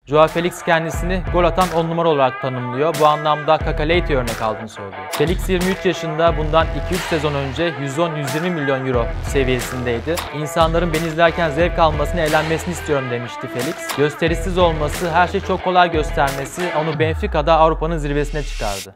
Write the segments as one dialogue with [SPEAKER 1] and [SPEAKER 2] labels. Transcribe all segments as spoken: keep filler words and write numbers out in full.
[SPEAKER 1] Joao Felix kendisini gol atan on numara olarak tanımlıyor. Bu anlamda Kaka Leite örnek aldığını söylüyor. Felix yirmi üç yaşında, bundan iki üç sezon önce yüz on yüz yirmi milyon euro seviyesindeydi. İnsanların beni izlerken zevk almasını, eğlenmesini istiyorum demişti Felix. Gösterişsiz olması, her şeyi çok kolay göstermesi onu Benfica'da Avrupa'nın zirvesine çıkardı.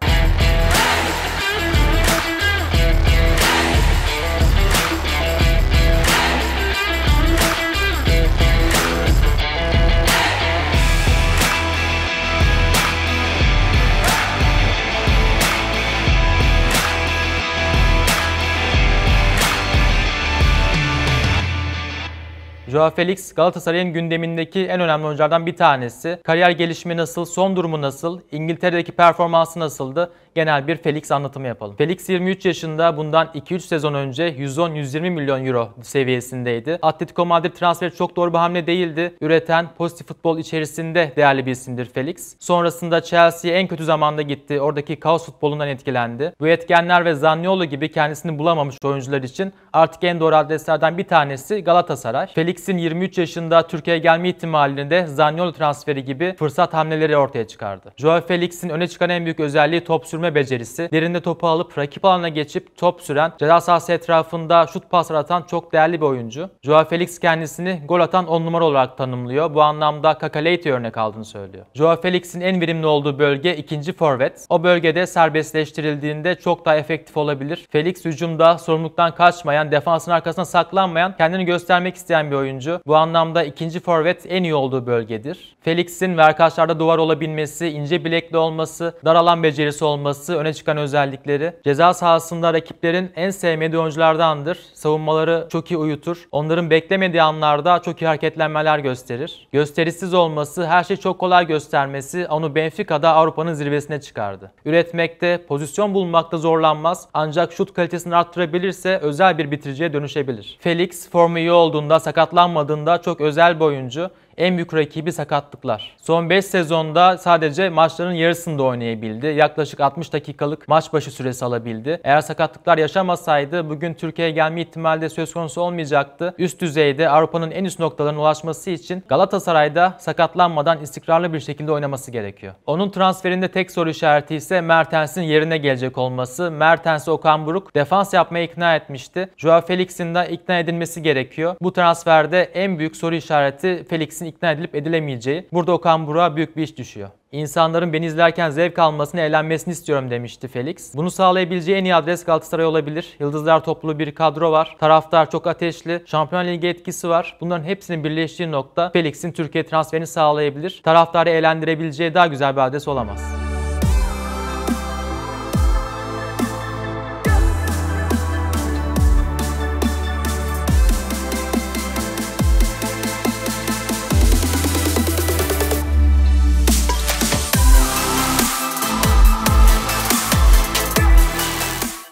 [SPEAKER 1] Joao Felix, Galatasaray'ın gündemindeki en önemli oyunculardan bir tanesi. Kariyer gelişimi nasıl, son durumu nasıl, İngiltere'deki performansı nasıldı? Genel bir Felix anlatımı yapalım. Felix yirmi üç yaşında, bundan iki üç sezon önce yüz on yüz yirmi milyon euro seviyesindeydi. Atletico Madrid transferi çok doğru bir hamle değildi. Üreten, pozitif futbol içerisinde değerli bir isimdir Felix. Sonrasında Chelsea'ye en kötü zamanda gitti. Oradaki kaos futbolundan etkilendi. Bu etkenler ve Zaniolo gibi kendisini bulamamış oyuncular için artık en doğru adreslerden bir tanesi Galatasaray. Felix'in yirmi üç yaşında Türkiye'ye gelme ihtimalini de Zaniolo transferi gibi fırsat hamleleri ortaya çıkardı. Joao Felix'in öne çıkan en büyük özelliği top sürme becerisi. Derinde topu alıp rakip alana geçip top süren, ceza sahası etrafında şut pasları atan çok değerli bir oyuncu. Joao Felix kendisini gol atan on numara olarak tanımlıyor. Bu anlamda Kaka Leite örnek aldığını söylüyor. Joao Felix'in en verimli olduğu bölge ikinci forvet. O bölgede serbestleştirildiğinde çok daha efektif olabilir. Felix hücumda sorumluluktan kaçmayan, defansın arkasına saklanmayan, kendini göstermek isteyen bir oyuncu. Bu anlamda ikinci forvet en iyi olduğu bölgedir. Felix'in verkaçlarda duvar olabilmesi, ince bilekli olması, dar alan becerisi olması öne çıkan özellikleri. Ceza sahasında rakiplerin en sevmediği oyunculardandır. Savunmaları çok iyi uyutur. Onların beklemediği anlarda çok iyi hareketlenmeler gösterir. Gösterişsiz olması, her şeyi çok kolay göstermesi onu Benfica'da Avrupa'nın zirvesine çıkardı. Üretmekte, pozisyon bulmakta zorlanmaz. Ancak şut kalitesini arttırabilirse özel bir bitiriciye dönüşebilir. Felix formu iyi olduğunda, sakatlanmadığında çok özel bir oyuncu. En büyük rakibi sakatlıklar. Son beş sezonda sadece maçların yarısında oynayabildi. Yaklaşık altmış dakikalık maç başı süresi alabildi. Eğer sakatlıklar yaşamasaydı bugün Türkiye'ye gelme ihtimali de söz konusu olmayacaktı. Üst düzeyde Avrupa'nın en üst noktalarına ulaşması için Galatasaray'da sakatlanmadan istikrarlı bir şekilde oynaması gerekiyor. Onun transferinde tek soru işareti ise Mertens'in yerine gelecek olması. Mertens'i Okan Buruk defans yapmaya ikna etmişti. Joao Felix'in de ikna edilmesi gerekiyor. Bu transferde en büyük soru işareti Felix'in ikna edilip edilemeyeceği. Burada Okan Buruk'a büyük bir iş düşüyor. İnsanların beni izlerken zevk almasını, eğlenmesini istiyorum demişti Felix. Bunu sağlayabileceği en iyi adres Galatasaray olabilir. Yıldızlar topluluğu bir kadro var. Taraftar çok ateşli. Şampiyon Ligi etkisi var. Bunların hepsinin birleştiği nokta Felix'in Türkiye transferini sağlayabilir. Taraftarı eğlendirebileceği daha güzel bir adres olamaz.